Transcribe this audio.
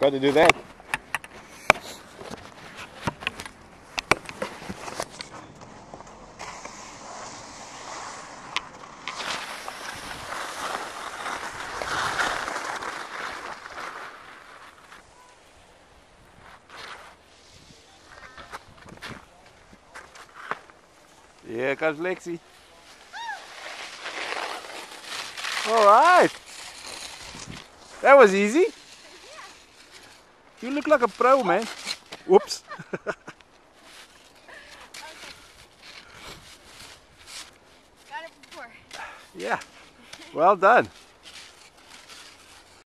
Got to do that. Here comes Lexi. All right. That was easy. You look like a pro, man. Whoops. Got it before. Yeah. Well done.